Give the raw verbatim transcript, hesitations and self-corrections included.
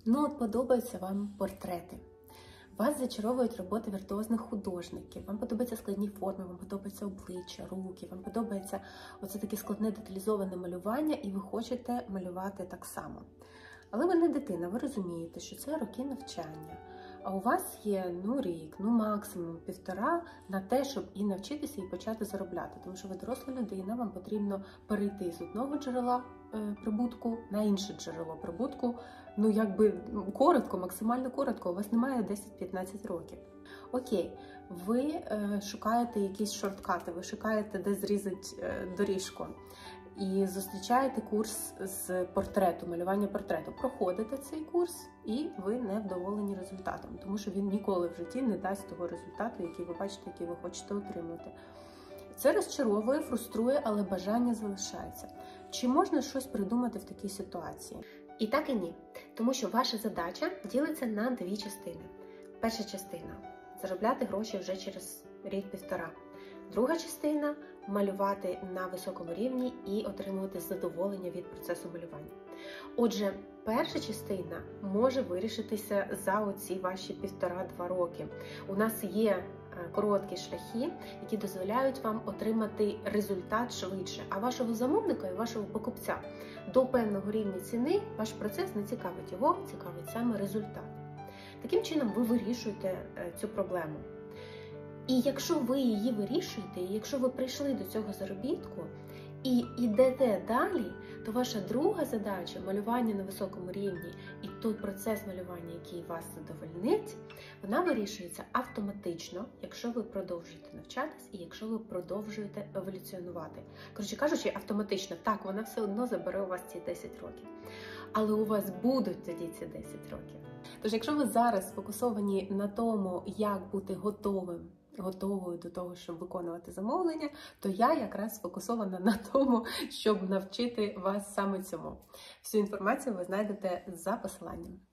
Ну, от подобаються вам портрети. Вас зачаровують роботи віртуозних художників, вам подобаються складні форми, вам подобається обличчя, руки, вам подобається оце таке складне деталізоване малювання, і ви хочете малювати так само. Але ви не дитина, ви розумієте, що це роки навчання. А у вас є, ну, рік, ну, максимум півтора на те, щоб і навчитися, і почати заробляти. Тому що ви доросла людина, вам потрібно перейти з одного джерела е, прибутку на інше джерело прибутку. Ну, якби коротко, максимально коротко, у вас немає десять-п'ятнадцять років. Окей, ви е, шукаєте якісь шорткати, ви шукаєте, де зрізати е, доріжку. І зустрічаєте курс з портрету, малювання портрету. Проходите цей курс, і ви не вдоволені результатом, тому що він ніколи в житті не дасть того результату, який ви бачите, який ви хочете отримати. Це розчаровує, фруструє, але бажання залишається. Чи можна щось придумати в такій ситуації? І так, і ні. Тому що ваша задача ділиться на дві частини. Перша частина – заробляти гроші вже через рік-півтора. Друга частина – малювати на високому рівні і отримувати задоволення від процесу малювання. Отже, перша частина може вирішитися за оці ваші півтора-два роки. У нас є короткі шляхи, які дозволяють вам отримати результат швидше. А вашого замовника і вашого покупця до певного рівня ціни ваш процес не цікавить, його цікавить саме результат. Таким чином ви вирішуєте цю проблему. І якщо ви її вирішуєте, і якщо ви прийшли до цього заробітку і йдете далі, то ваша друга задача – малювання на високому рівні і той процес малювання, який вас задовольнить, вона вирішується автоматично, якщо ви продовжуєте навчатись і якщо ви продовжуєте еволюціонувати. Коротше кажучи, автоматично, так, вона все одно забере у вас ці десять років. Але у вас будуть тоді ці десять років. Тож, якщо ви зараз сфокусовані на тому, як бути готовим, готовою до того, щоб виконувати замовлення, то я якраз сфокусована на тому, щоб навчити вас саме цьому. Всю інформацію ви знайдете за посиланням.